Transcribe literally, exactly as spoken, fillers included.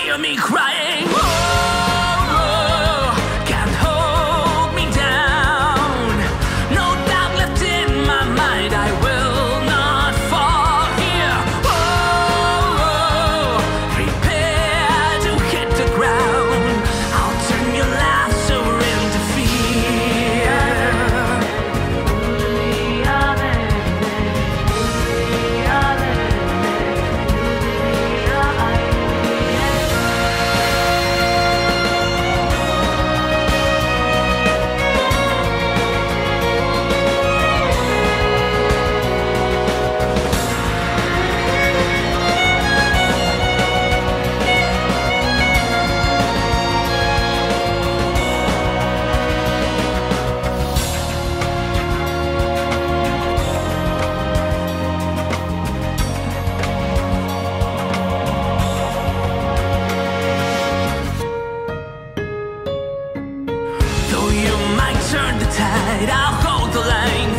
hear me crying. Oh, can't hold me down. No doubt left in my mind, I will not fall here. Oh, prepare to hit the ground. I'll turn your laughter into fear. Though you might turn the tide, I'll hold the line.